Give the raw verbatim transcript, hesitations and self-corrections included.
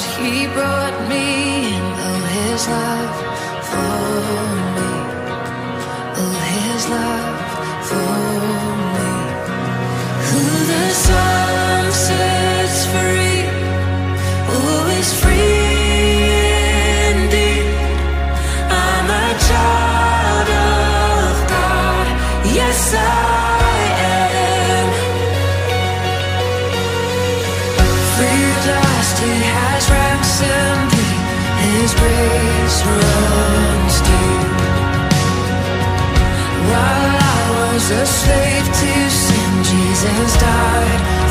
He brought me in. Oh, his love for me. Oh, his love for me. Who the sun sets free, oh, is free indeed. I'm a child of God. Yes, I am. Free at last, he has ransomed me. His grace runs deep. While I was a slave to sin, Jesus died